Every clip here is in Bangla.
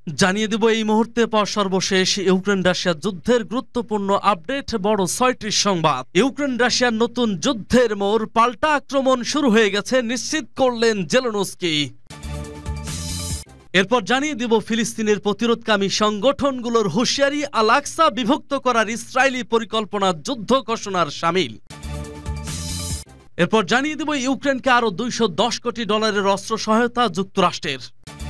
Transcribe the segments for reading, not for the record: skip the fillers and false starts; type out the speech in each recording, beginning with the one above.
জানিয়ে দেব এই মুহূর্তে পাওয়া সর্বশেষ ইউক্রেন রাশিয়া যুদ্ধের গুরুত্বপূর্ণ আপডেট। বড় ৬টি সংবাদ। ইউক্রেন রাশিয়ার নতুন যুদ্ধের মোড়, পাল্টা আক্রমণ শুরু হয়ে গেছে নিশ্চিত করলেন জেলেনস্কি। এরপর জানিয়ে দেব ফিলিস্তিনের প্রতিরোধকামী সংগঠনগুলোর হুঁশিয়ারি, আল আকসা বিভক্ত করার ইসরায়েলি পরিকল্পনা যুদ্ধ ঘোষণার শামিল। এরপর জানিয়ে দেব ইউক্রেনকে আরো $210 কোটি অস্ত্র সহায়তা যুক্তরাষ্ট্রের।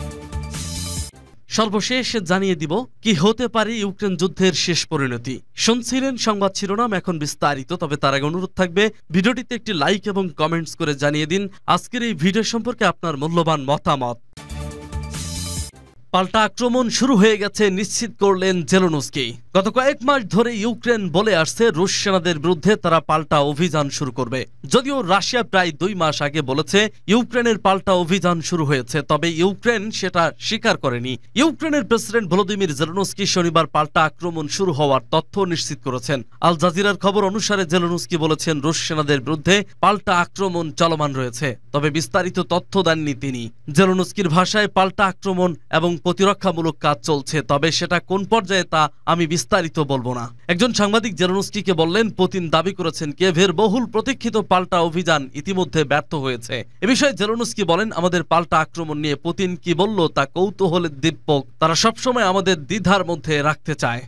সর্বশেষ জানিয়ে দিব কি হতে পারে ইউক্রেন যুদ্ধের শেষ পরিণতি। শুনছিলেন সংবাদ শিরোনাম, এখন বিস্তারিত। তবে তার আগে অনুরোধ থাকবে ভিডিওটিতে একটি লাইক এবং কমেন্টস করে জানিয়ে দিন আজকের এই ভিডিও সম্পর্কে আপনার মূল্যবান মতামত। পাল্টা আক্রমণ শুরু হয়ে গেছে নিশ্চিত করলেন জেলেনস্কি। গত কয়েক মাস ধরে ইউক্রেন বলে আসছে রুশ সেনাদের বিরুদ্ধে তারা পাল্টা অভিযান শুরু করবে। যদিও রাশিয়া প্রায় 2 মাস আগে বলেছে ইউক্রেনের পাল্টা অভিযান শুরু হয়েছে, তবে ইউক্রেন সেটা স্বীকার করেনি। ইউক্রেনের প্রেসিডেন্ট ভলোদিমির জেলেনস্কি শনিবার পাল্টা আক্রমণ শুরু হওয়ার তথ্য নিশ্চিত করেছেন। আল জাজিরার খবর অনুসারে জেলেনস্কি বলেছেন রুশ সেনাদের বিরুদ্ধে পাল্টা আক্রমণ চলমান রয়েছে, তবে বিস্তারিত তথ্য দেননি তিনি। জেলেনস্কির ভাষায় পাল্টা আক্রমণ এবং প্রতিরক্ষামূলক কাজ চলছে, তবে সেটা কোন পর্যায়ে তা আমি বিস্তারিত বলবো না। একজন সাংবাদিক জেলেনস্কিকে বললেন, পুতিন দাবি করেছেন কিয়েভের বহুল প্রতীক্ষিত পাল্টা অভিযান ইতিমধ্যে ব্যর্থ হয়েছে। এ বিষয়ে জেলেনস্কি বলেন, আমাদের পাল্টা আক্রমণ নিয়ে পুতিন কি বলল তা কৌতূহলের দীপক তারা সবসময় আমাদের দ্বিধার মধ্যে রাখতে চায়।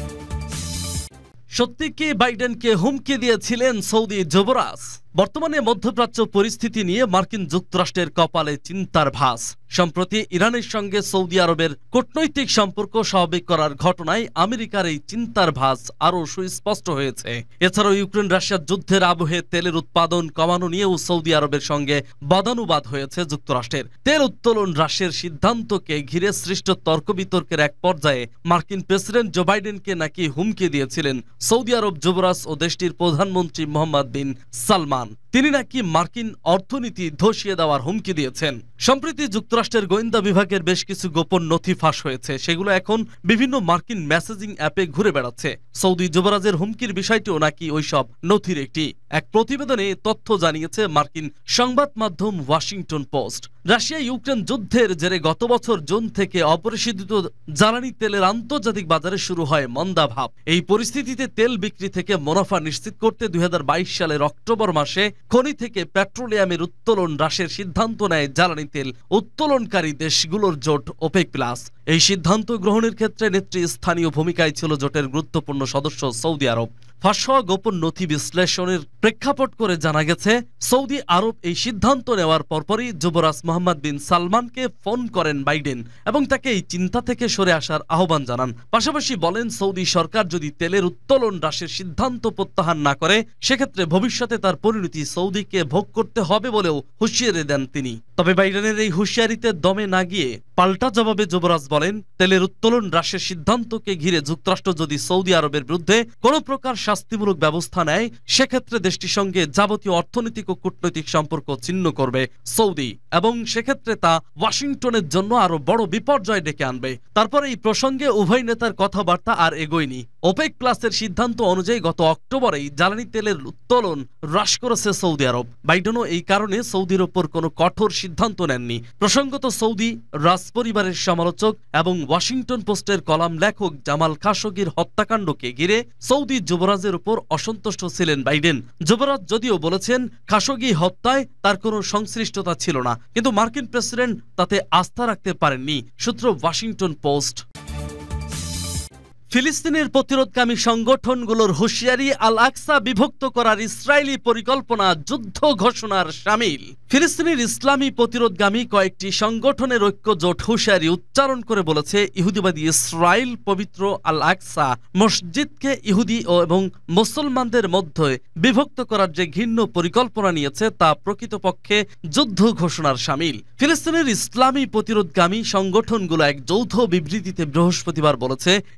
সত্যি কি বাইডেনকে হুমকি দিয়েছিলেন সৌদি যুবরাজ? বর্তমানে মধ্যপ্রাচ্য পরিস্থিতি নিয়ে মার্কিন যুক্তরাষ্ট্রের কপালে চিন্তার ভাঁজ। সম্প্রতি ইরানের সঙ্গে সৌদি আরবের কূটনৈতিক সম্পর্ক স্বাভাবিক করার ঘটনায় আমেরিকার এই চিন্তার ভাঁজ আরও সুস্পষ্ট হয়েছে। এছাড়াও ইউক্রেন রাশিয়ার যুদ্ধের আবহে তেলের উৎপাদন কমানো নিয়েও সৌদি আরবের সঙ্গে বাদানুবাদ হয়েছে যুক্তরাষ্ট্রের। তেল উত্তোলন হ্রাসের সিদ্ধান্তকে ঘিরে সৃষ্ট তর্ক বিতর্কের এক পর্যায়ে মার্কিন প্রেসিডেন্ট জো বাইডেনকে নাকি হুমকি দিয়েছিলেন সৌদি আরব যুবরাজ ও দেশটির প্রধানমন্ত্রী মোহাম্মদ বিন সালমান। তিনি নাকি মার্কিন অর্থনীতি ধসিয়ে দেওয়ার হুমকি দিয়েছেন। সম্প্রতি যুক্তরাষ্ট্রের গোয়েন্দা বিভাগের বেশ কিছু গোপন নথি ফাঁস হয়েছে, সেগুলো এখন বিভিন্ন মার্কিন মেসেজিং অ্যাপে ঘুরে বেড়াচ্ছে। সৌদি যুবরাজের হুমকির বিষয়টিও নাকি ওইসব নথির একটি। এক প্রতিবেদনে তথ্য জানিয়েছে মার্কিন সংবাদ মাধ্যম ওয়াশিংটন পোস্ট। রাশিয়া ইউক্রেন যুদ্ধের জেরে গত বছর জুন থেকে অপরিশোধিত জ্বালানি তেলের আন্তর্জাতিক বাজারে শুরু হয় মন্দাভাব। এই পরিস্থিতিতে তেল বিক্রি থেকে মুনাফা নিশ্চিত করতে 2022 সালের অক্টোবর মাসে খনি থেকে পেট্রোলিয়ামের উত্তোলন হ্রাসের সিদ্ধান্ত নেয় জ্বালানি তেল উত্তোলনকারী দেশগুলোর জোট ওপেক প্লাস। এই সিদ্ধান্ত গ্রহণের ক্ষেত্রে নেতৃস্থানীয় ভূমিকায় ছিল জোটের গুরুত্বপূর্ণ সদস্য সৌদি আরব। ফাঁস হওয়া গোপন নথি বিশ্লেষণের প্রেক্ষাপট করে জানা গেছে, সৌদি আরব এই সিদ্ধান্ত নেওয়ার পরপরই যুবরাজ মোহাম্মদ বিন সালমানকে ফোন করেন বাইডেন এবং তাকে এই চিন্তা থেকে সরে আসার আহ্বান জানান। পাশাপাশি বলেন, সৌদি সরকার যদি তেলের উত্তোলন হ্রাসের সিদ্ধান্ত প্রত্যাহার না করে সেক্ষেত্রে ভবিষ্যতে তার পরিণতি সৌদিকে ভোগ করতে হবে বলেও হুঁশিয়ারি দেন তিনি। তবে বাইডেনের এই হুঁশিয়ারিতে দমে না গিয়ে পাল্টা জবাবে যুবরাজ বলেন, তেলের উত্তোলন হ্রাসের সিদ্ধান্তকে ঘিরে যুক্তরাষ্ট্র যদি সৌদি আরবের বিরুদ্ধে কোনো প্রকার শাস্তিমূলক ব্যবস্থা নেয় সেক্ষেত্রে দেশটির সঙ্গে যাবতীয় অর্থনৈতিক ও কূটনৈতিক সম্পর্ক ছিন্ন করবে সৌদি, এবং সেক্ষেত্রে তা ওয়াশিংটনের জন্য আরো বড় বিপর্যয় ডেকে আনবে। তারপরে এই প্রসঙ্গে উভয় নেতার কথাবার্তা আর এগোয়নি। ওপেক প্লাসের সিদ্ধান্ত অনুযায়ী গত অক্টোবরেই জ্বালানি তেলের উত্তোলন হ্রাস করেছে সৌদি আরব। বাইডেনও এই কারণে সৌদির ওপর কোনো কঠোর সিদ্ধান্ত নেননি। প্রসঙ্গত, সৌদি রাজ পরিবারের সমালোচক এবং ওয়াশিংটন পোস্টের কলাম লেখক জামাল খাশোগির হত্যাকাণ্ডকে ঘিরে সৌদি যুবরাজের উপর অসন্তুষ্ট ছিলেন বাইডেন। যুবরাজ যদিও বলেছেন খাশোগি হত্যায় তার কোনো সংশ্লিষ্টতা ছিল না, কিন্তু মার্কিন প্রেসিডেন্ট তাতে আস্থা রাখতে পারেননি। সূত্র ওয়াশিংটন পোস্ট। ফিলিস্তিনের প্রতিরোধকামী সংগঠনগুলোর হুঁশিয়ারি, আল আকসা বিভক্ত করার ইসরায়েলি পরিকল্পনা যুদ্ধ ঘোষণার শামিল। ফিলিস্তিনের ইসলামী প্রতিরোধগামী কয়েকটি সংগঠনের ঐক্য জোট হুঁশিয়ারি উচ্চারণ করে বলেছে, ইহুদিবাদী ইসরায়েল পবিত্র আল আকসা মসজিদকে ইহুদি এবং মুসলমানদের মধ্যে বিভক্ত করার যে ঘৃণ্য পরিকল্পনা নিয়েছে তা প্রকৃতপক্ষে যুদ্ধ ঘোষণার শামিল। ফিলিস্তিনের ইসলামী প্রতিরোধগামী সংগঠনগুলো এক যৌথ বিবৃতিতে বৃহস্পতিবার বলেছে, ইসরায়েল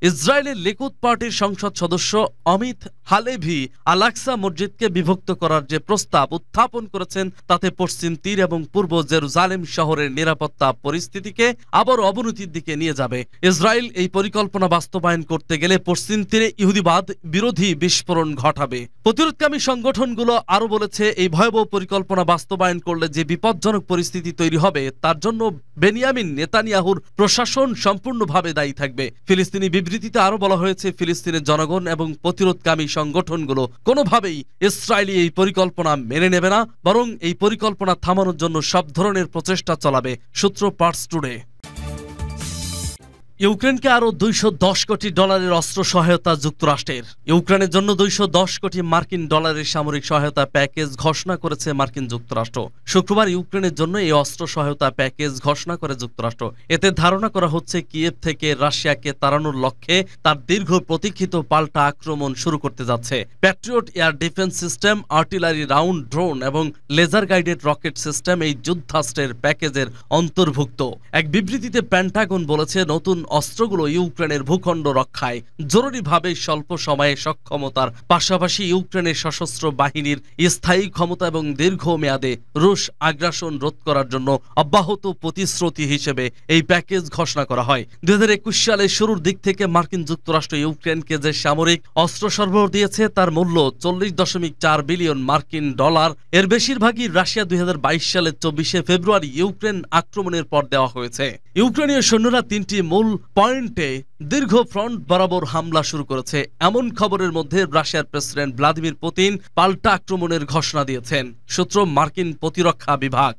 ইসরায়েলের লিকুদ পার্টির সংসদ সদস্য অমিত হালেভি আল-আকসা মসজিদকে বিভক্ত করার যে প্রস্তাব উত্থাপন করেছেন তাতে পশ্চিম তীর এবং পূর্ব জেরুজালেম শহরের নিরাপত্তা পরিস্থিতিকে আবার অবনতির দিকে নিয়ে যাবে। ইসরায়েল এই পরিকল্পনা বাস্তবায়ন করতে গেলে পশ্চিম তীরে ইহুদিবাদ বিরোধী বিস্ফোরণ ঘটাবে। প্রতিরোধকামী সংগঠনগুলো আরো বলেছে, এই ভয়াবহ পরিকল্পনা বাস্তবায়ন করলে যে বিপজ্জনক পরিস্থিতি তৈরি হবে তার জন্য বেনিয়ামিন নেতানিয়াহুর প্রশাসন সম্পূর্ণভাবে দায়ী থাকবে। ফিলিস্তিনি বিবৃতিতে আরো বলা হয়েছে, ফিলিস্তিনের জনগণ এবং প্রতিরোধকামী সংগঠনগুলো কোনোভাবেই ইসরায়েলি এই পরিকল্পনা মেনে নেবে না, বরং এই পরিকল্পনা থামানোর জন্য সব ধরনের প্রচেষ্টা চালাবে। সূত্র পার্স টুডে। ইউক্রেনকে আরো $210 কোটি অস্ত্র সহায়তা যুক্তরাষ্ট্রের। ইউক্রেনের জন্য $210 কোটি মার্কিন সামরিক সহায়তা প্যাকেজ ঘোষণা করেছে মার্কিন যুক্তরাষ্ট্র। শুক্রবার ইউক্রেনের জন্য এই অস্ত্র সহায়তা প্যাকেজ ঘোষণা করে যুক্তরাষ্ট্র। এতে ধারণা করা হচ্ছে কিয়েভ থেকে রাশিয়াকে তাড়ানোর লক্ষ্যে তার দীর্ঘ প্রতীক্ষিত পাল্টা আক্রমণ শুরু করতে যাচ্ছে। Patriot air defence system, artillery round drone এবং লেজার গাইডেড রকেট সিস্টেম এই যুদ্ধাস্ত্রের প্যাকেজের অন্তর্ভুক্ত। এক বিবৃতিতে পেন্টাগন বলেছে, নতুন অস্ত্রগুলো ইউক্রেনের ভূখণ্ড রক্ষায় জরুরিভাবে স্বল্প সময়ে সক্ষমতার পাশাপাশি ইউক্রেনের সশস্ত্র বাহিনীর স্থায়ী ক্ষমতা এবং দীর্ঘমেয়াদে রুশ আগ্রাসন রোধ করার জন্য অব্যাহত প্রতিশ্রুতি হিসেবে এই প্যাকেজ ঘোষণা করা হয়। 2021 সালের শুরুর দিক থেকে মার্কিন যুক্তরাষ্ট্র ইউক্রেনকে যে সামরিক অস্ত্র সরবরাহ দিয়েছে তার মূল্য $40.4 বিলিয়ন মার্কিন ডলার। এর বেশিরভাগই রাশিয়া 2022 সালের 24শে ফেব্রুয়ারি ইউক্রেন আক্রমণের পর দেওয়া হয়েছে। ইউক্রেনীয় সৈন্যরা 3টি মূল পয়েন্টে দীর্ঘ ফ্রন্ট বরাবর হামলা শুরু করেছে। এমন খবরের মধ্যে রাশিয়ার প্রেসিডেন্ট ভ্লাদিমির পুতিন পাল্টা আক্রমণের ঘোষণা দিয়েছেন। সূত্র মার্কিন প্রতিরক্ষা বিভাগ।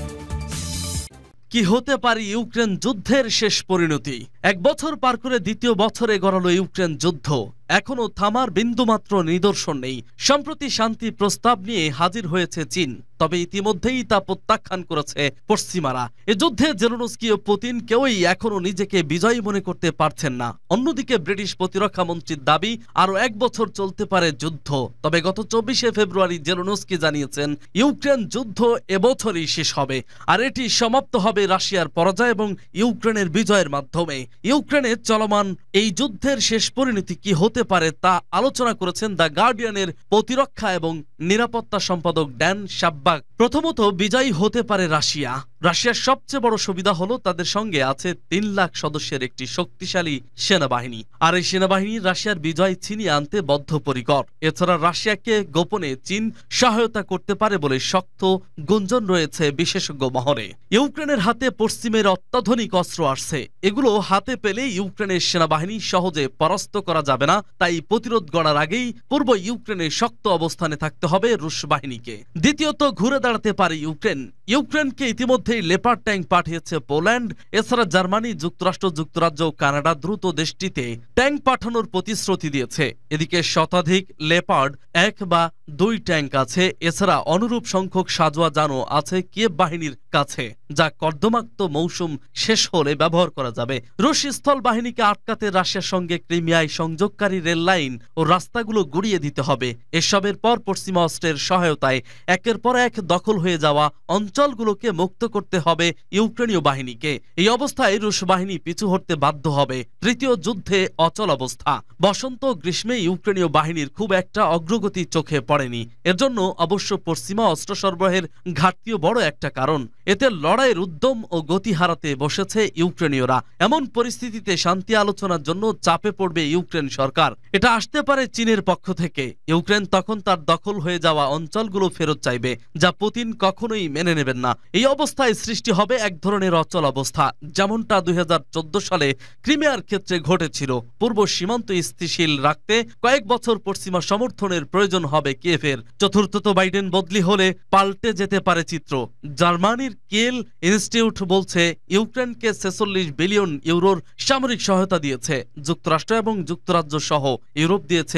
কি হতে পারে ইউক্রেন যুদ্ধের শেষ পরিণতি? 1 বছর পার করে দ্বিতীয় বছরে গড়ালো ইউক্রেন যুদ্ধ। এখনো থামার বিন্দুমাত্র নিদর্শন নেই। সম্প্রতি শান্তি প্রস্তাব নিয়ে হাজির হয়েছে চীন, তবে ইতিমধ্যেই তা প্রত্যাখ্যান করেছে পশ্চিমারা। এ যুদ্ধে জেলেনস্কি ও পুতিন কেউই এখনো নিজেকে বিজয়ী মনে করতে পারছেন না। অন্যদিকে ব্রিটিশ প্রতিরক্ষা মন্ত্রীর দাবি আরো 1 বছর চলতে পারে যুদ্ধ। তবে গত 24শে ফেব্রুয়ারি জেলেনস্কি জানিয়েছেন ইউক্রেন যুদ্ধ এবছরই শেষ হবে, আর এটি সমাপ্ত হবে রাশিয়ার পরাজয় এবং ইউক্রেনের বিজয়ের মাধ্যমে। ইউক্রেনে চলমান এই যুদ্ধের শেষ পরিণতি কি হতে পারে তা আলোচনা করেছেন দ্য গার্ডিয়ানের প্রতিরক্ষা এবং নিরাপত্তা সম্পাদক ড্যান শাব্বাক। প্রথমত, বিজয়ী হতে পারে রাশিয়া। রাশিয়ার সবচেয়ে বড় সুবিধা হলো তাদের সঙ্গে আছে 3 লাখ সদস্যের একটি শক্তিশালী সেনাবাহিনী, আর এই সেনাবাহিনী রাশিয়ার বিজয় ছিনিয়ে আনতে বদ্ধপরিকর। এছাড়া রাশিয়াকে গোপনে চীন সহায়তা করতে পারে বলে শক্ত গুঞ্জন রয়েছে বিশেষজ্ঞ মহলে। ইউক্রেনের হাতে পশ্চিমের অত্যাধুনিক অস্ত্র আসছে। এগুলো হাতে পেলে ইউক্রেনের সেনাবাহিনী সহজে পরাস্ত করা যাবে না। তাই প্রতিরোধ গড়ার আগেই পূর্ব ইউক্রেনের শক্ত অবস্থানে থাকতে হবে রুশ বাহিনীকে। দ্বিতীয়ত, ঘুরে দাঁড়াতে পারে ইউক্রেন। ইউক্রেনকে ইতিমধ্যেই লেপার্ড ট্যাঙ্ক পাঠিয়েছে পোল্যান্ড। এছাড়া জার্মানি, যুক্তরাষ্ট্র, যুক্তরাজ্য ও কানাডা দ্রুত দেশটিতে ট্যাঙ্ক পাঠানোর প্রতিশ্রুতি দিয়েছে। এদিকে শতাধিক লেপার্ড 1 বা 2 ট্যাঙ্ক আছে। এছাড়া অনুরূপ সংখ্যক সাজোয়া যানও আছে কিয়েভ বাহিনীর কাছে, যা কর্দমাক্ত মৌসুম শেষ হলে ব্যবহার করা যাবে। রুশ স্থল বাহিনীকে আটকাতে রাশিয়ার সঙ্গে ক্রিমিয়ায় সংযোগকারী রেল লাইন ও রাস্তাগুলো গুড়িয়ে দিতে হবে। এসবের পর পশ্চিমা অস্ত্রের সহায়তায় একের পর এক দখল হয়ে যাওয়া অঞ্চলগুলোকে মুক্ত করতে হবে ইউক্রেনীয় বাহিনীকে। এই অবস্থায় রুশ বাহিনী পিছু হটতে বাধ্য হবে। তৃতীয় যুদ্ধে অচল অবস্থা। বসন্ত গ্রীষ্মে ইউক্রেনীয় বাহিনীর খুব একটা অগ্রগতি চোখে পড়েনি। এর জন্য অবশ্য পশ্চিমা অস্ত্র সরবরাহের ঘাটতিও বড় একটা কারণ। এতে লড়াইয়ের উদ্যম ও গতি হারাতে বসেছে ইউক্রেনীয়রা। এমন পরিস্থিতিতে শান্তি আলোচনার জন্য চাপে পড়বে ইউক্রেন সরকার। এটা আসতে পারে চীনের পক্ষ থেকে। ইউক্রেন তখন তার দখল হয়ে যাওয়া অঞ্চলগুলো ফেরত চাইবে, যা পুতিন কখনোই মেনে নেবেন না। এই অবস্থায় সৃষ্টি হবে এক ধরনের অচল অবস্থা, যেমনটা 2014 সালে ক্রিমিয়ার ক্ষেত্রে ঘটেছিল। পূর্ব সীমান্ত স্থিতিশীল রাখতে কয়েক বছর পশ্চিমা সমর্থনের প্রয়োজন হবে কিয়েভের। চতুর্থত, বাইডেন বদলি হলে পাল্টে যেতে পারে চিত্র। জার্মানির কেল ইনস্টিটিউট বলছে ইউক্রেনকে 46 বিলিয়ন ইউরোর সামরিক সহায়তা দিয়েছে। যুক্তরাষ্ট্র এবং যুক্তরাজ্য সহ ইউরোপ দিয়েছে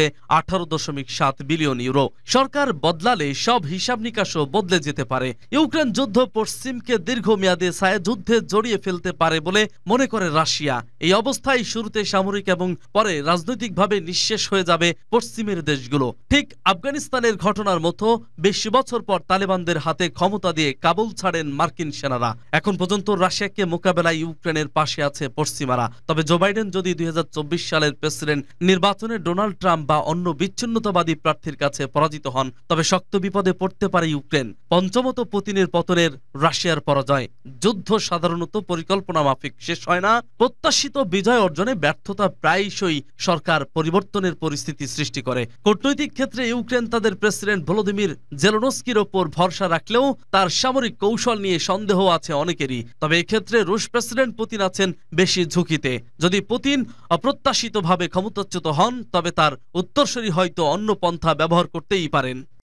18.7 বিলিয়ন ইউরো। সরকার বদলালে সব হিসাব নিকাশও বদলে যেতে পারে। ইউক্রেন যুদ্ধ পশ্চিমকে দীর্ঘমেয়াদে ছায়াযুদ্ধে জড়িয়ে ফেলতে পারে বলে মনে করে রাশিয়া। এই অবস্থায় শুরুতে সামরিক এবং পরে রাজনৈতিকভাবে নিঃশেষ হয়ে যাবে পশ্চিমের দেশগুলো। ঠিক আফগানিস্তানের ঘটনার মতো 20 বছর পর তালেবানদের হাতে ক্ষমতা দিয়ে কাবুল ছাড়েন মার্কিন সেনারা। সেনারা। এখন পর্যন্ত রাশিয়াকে মোকাবেলায় ইউক্রেনের পাশে আছে পশ্চিমারা। তবে জো বাইডেন যদি 2024 সালের প্রেসিডেন্ট নির্বাচনে ডোনাল্ড ট্রাম্প বা অন্য বিচ্ছিন্নতাবাদী প্রার্থীর কাছে পরাজিত হন, তবে শক্ত বিপদে পড়তে পারে ইউক্রেন। পঞ্চমত পুতিনের পতনের রাশিয়ার পরাজয়। যুদ্ধ সাধারণত পরিকল্পনা মাফিক শেষ হয় না। প্রত্যাশিত বিজয় অর্জনে ব্যর্থতা প্রায়শই সরকার পরিবর্তনের পরিস্থিতি সৃষ্টি করে। কূটনৈতিক ক্ষেত্রে ইউক্রেন তাদের প্রেসিডেন্ট ভলোদিমির জেলেনস্কির ওপর ভরসা রাখলেও তার সামরিক কৌশল নিয়ে সন্দেহ আছে অনেকেরই। তবে এক্ষেত্রে রুশ প্রেসিডেন্ট পুতিন আছেন বেশি ঝুঁকিতে। যদি পুতিন অপ্রত্যাশিতভাবে ক্ষমতাচ্যুত হন, তবে তার উত্তরসূরি হয়তো অন্য পন্থা ব্যবহার করতেই পারেন।